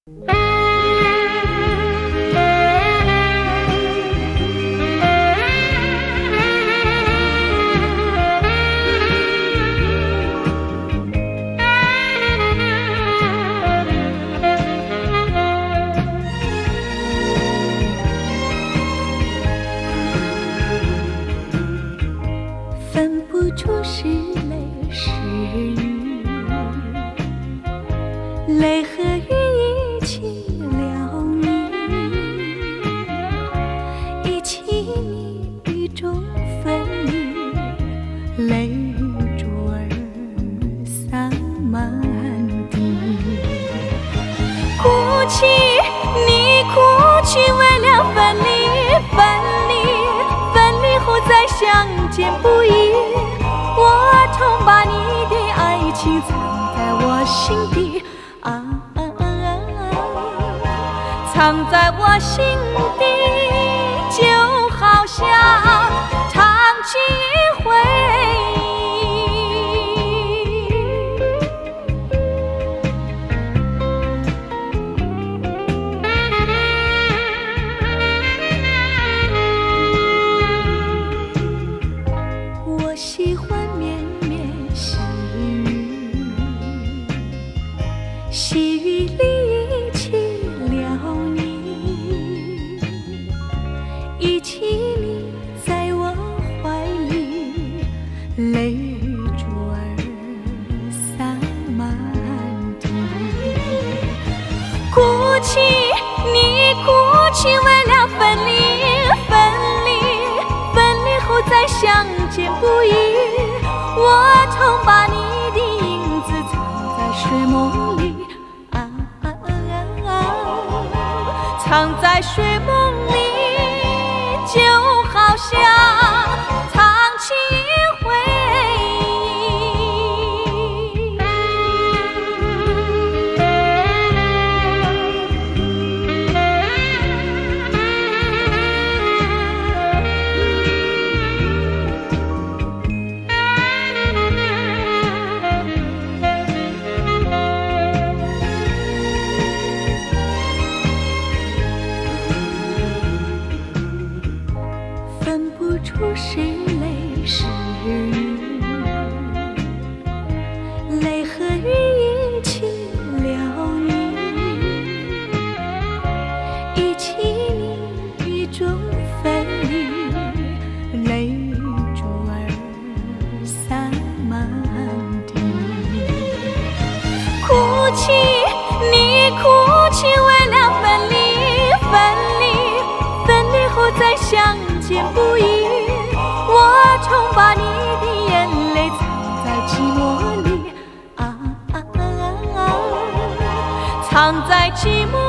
分不出是泪是雨，泪和雨一起了你，一起你雨中分离，泪珠儿洒满地。哭泣，你哭泣，为了分离，分离，分离后再相见不易。我曾把你的爱情藏在我心底，藏在我心底，就好像唱起一回。我喜欢绵绵细雨，细雨里一起了你，一起你在我怀里，泪珠儿洒满地。哭泣，你哭泣，为了分离，分离，分离后再相见不易。我曾把你的影子藏在睡梦里，藏在睡梦里，就好像唱起一回。分不出是泪是雨，泪和雨一起了你，一起你雨中分离，泪珠儿洒满地。哭泣，你哭泣，为了分离，分离，分离后再相见不易。我曾把你的眼泪藏在寂寞里，藏在寂寞